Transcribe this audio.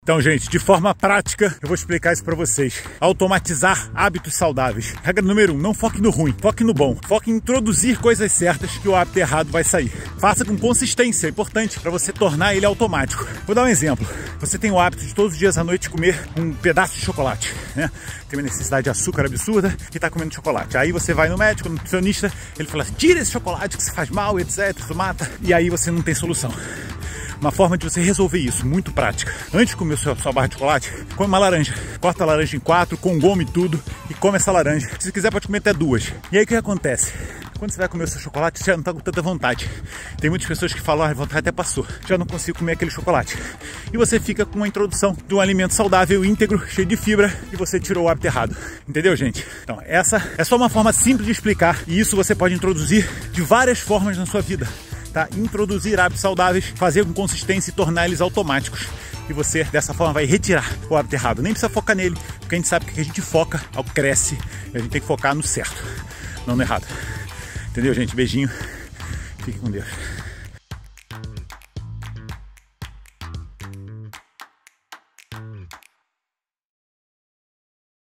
Então, gente, de forma prática, eu vou explicar isso pra vocês. Automatizar hábitos saudáveis. Regra número 1, não foque no ruim, foque no bom. Foque em introduzir coisas certas que o hábito errado vai sair. Faça com consistência, é importante para você tornar ele automático. Vou dar um exemplo. Você tem o hábito de todos os dias à noite comer um pedaço de chocolate, né? Tem uma necessidade de açúcar absurda e tá comendo chocolate. Aí você vai no médico, no nutricionista, ele fala assim, tira esse chocolate que você faz mal, etc, isso mata. E aí você não tem solução. Uma forma de você resolver isso, muito prática. Antes de comer sua barra de chocolate, come uma laranja. Corta a laranja em 4, com goma e tudo, e come essa laranja. Se quiser, pode comer até 2. E aí o que acontece? Quando você vai comer o seu chocolate, você já não tá com tanta vontade. Tem muitas pessoas que falam, a vontade até passou, já não consigo comer aquele chocolate. E você fica com uma introdução de um alimento saudável, íntegro, cheio de fibra, e você tirou o hábito errado. Entendeu, gente? Então, essa é só uma forma simples de explicar, e isso você pode introduzir de várias formas na sua vida. Tá? Introduzir hábitos saudáveis, fazer com consistência e tornar eles automáticos. E você, dessa forma, vai retirar o hábito errado. Nem precisa focar nele, porque a gente sabe que a gente foca, cresce, e a gente tem que focar no certo, não no errado. Entendeu, gente? Beijinho. Fique com Deus.